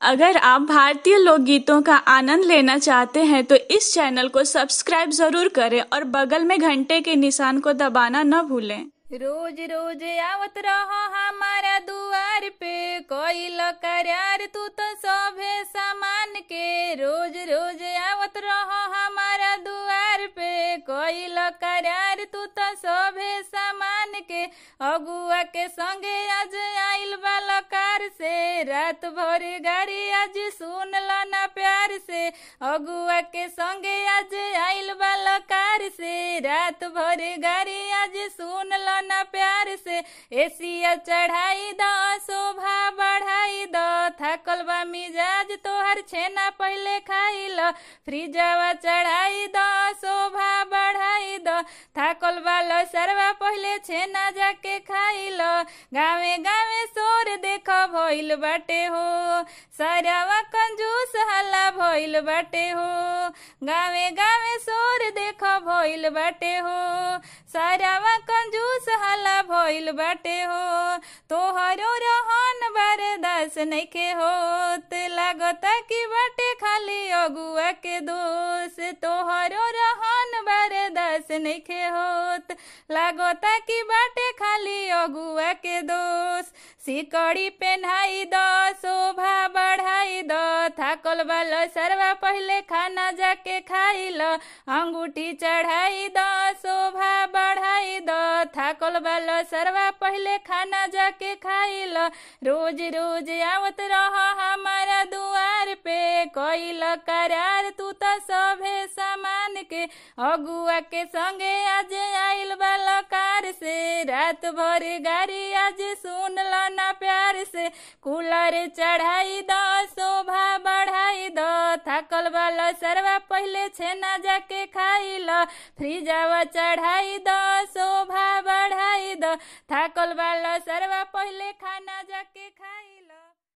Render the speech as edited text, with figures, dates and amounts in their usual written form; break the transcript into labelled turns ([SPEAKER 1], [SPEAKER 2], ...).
[SPEAKER 1] अगर आप भारतीय लोकगीतों का आनंद लेना चाहते हैं तो इस चैनल को सब्सक्राइब जरूर करें और बगल में घंटे के निशान को दबाना न भूलें।
[SPEAKER 2] रोज रोज आवत रहो हमारा दुआर पे, कोई करार तू तो सभे सामान के। रोज रोज आवत रहो हमारा दुआर पे, कोई करार तू तो सभे सामान के। अगुआ के संगे आज आइल बालकार से, रात भर गाड़ी आज सुन लो ना प्यार से। अगुआ के संगे आज आइल बालकार से, रात भर गाड़ी आज सुन लो ना प्यार से। एसिया चढ़ाई दो शोभा बढ़ाई दो, थाकल बा मिजाज तोहर छेना पहले खाई लो। फ्रिजवा चढ़ाई दो शोभा बढ़ाई दो, थाकल वालो सरवा पहले छेना जाके खाई लो। गावे गावे शोर देखो भइल बाटे हो, सरवा कंजूस हल्ला भइल बाटे हो। गावे गावे शोर देखो भइल बाटे हो, सरवा कंजूस हल्ला भइल बाटे हो। तोहरो रहन बर्दाश्त नइखे होत, लागता कि बाटे खाली अगुआ के दोष। तोहरो रहन बर्दाश्त नइखे होत, लागता कि बाटे खाली अगुआ के दोष। सिकड़ी पेन्हाई दो शोभा बढ़ाई दो, थाकल वालो सरवा पहले खाना जाके खाई लो। अंगूठी चढ़ाई दो शोभा बढ़ाई दो, थाकल वालो सरवा पहले खाना जाके खाई लो। रोज रोज आवत रहो हमारा दुआर पे, कोई करार तू तो सभे सामान के। अगुआ के संगे आज आइल बालकार से, रात भर गाड़ी आज सुन लो ना प्यार से। कूलर चढ़ाई दो शोभा बढ़ाई दो, थाकल वाला सरवा पहले छेना जाके खाई लो। फ्रिजवा चढ़ाई दो शोभा बढ़ाई दो, थाकल वाला सरवा पहले खाना जाके खाई लो।